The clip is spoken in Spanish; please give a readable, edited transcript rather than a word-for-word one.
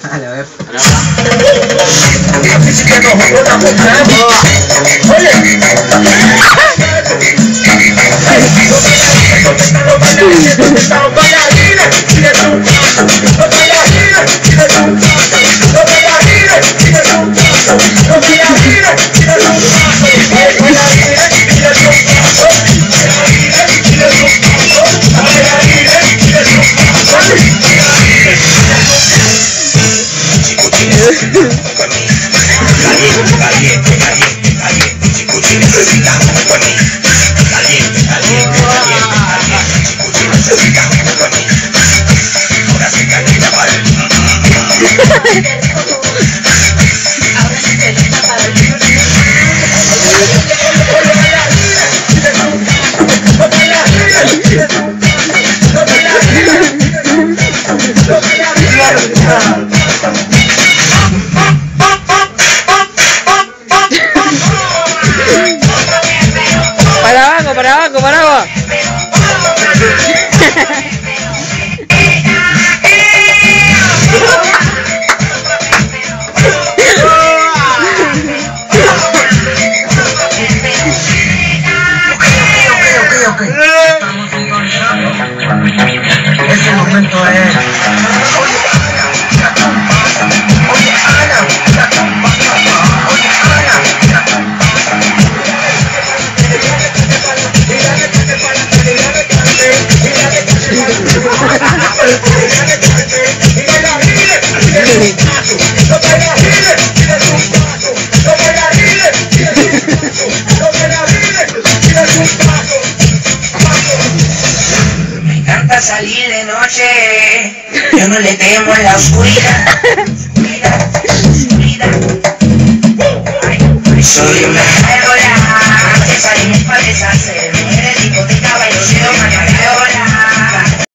Dale, a ver. Para abajo, para abajo. Ok. Estamos sintonizando. Este momento es... Me encanta salir de noche, yo no le temo a la oscuridad. Soy una gárgola que salimos para deshacer, mujeres, discoteca, bailoteo, mañana.